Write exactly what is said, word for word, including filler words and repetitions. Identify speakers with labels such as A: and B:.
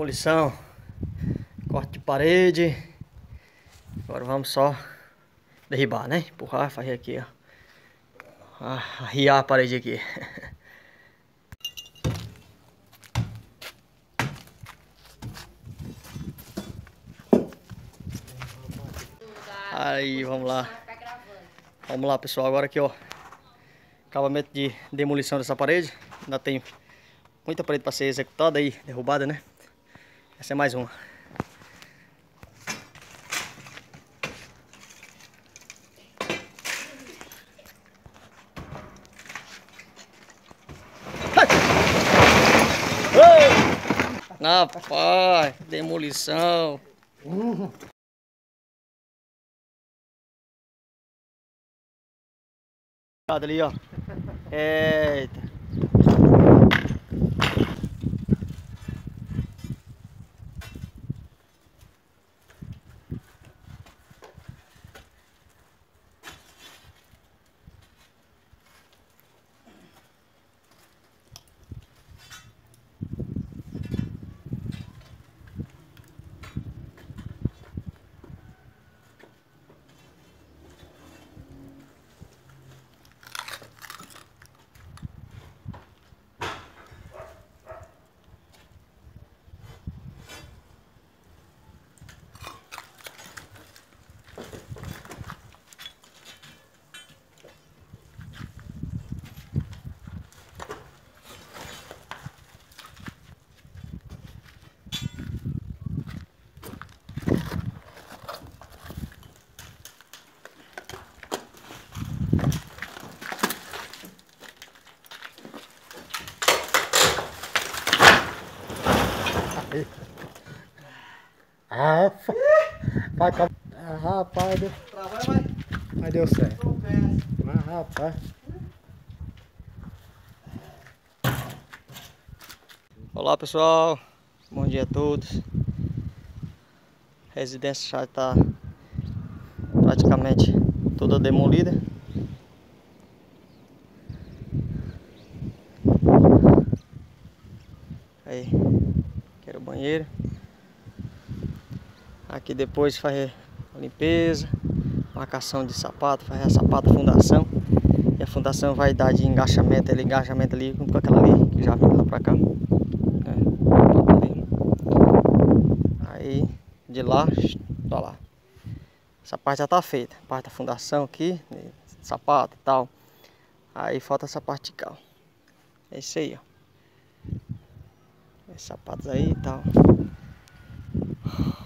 A: Demolição, corte de parede. Agora vamos só derribar, né? Empurrar, fazer aqui, ó. Arriar a parede aqui. Aí, vamos lá. Vamos lá, pessoal. Agora aqui, ó. Acabamento de demolição dessa parede. Ainda tem muita parede para ser executada aí, derrubada, né? Essa é mais uma. Rapaz, demolição. Uhum. Ali, ó. Eita.
B: Ah, vai, calma. Ah, rapaz, deu... Mas deu certo. Ah, rapaz.
A: Olá, pessoal. Bom dia a todos. A residência já está praticamente toda demolida. Aí, aqui era o banheiro. Aqui depois faz a limpeza, marcação de sapato, faz a sapato, fundação. E a fundação vai dar de engaixamento, ele engaixamento ali junto com aquela ali, que já veio lá pra cá. É, aí de lá, tá lá. Essa parte já tá feita, a parte da fundação aqui, sapato e tal. Aí falta essa parte de cá. É isso aí, ó. Os sapatos aí e tal.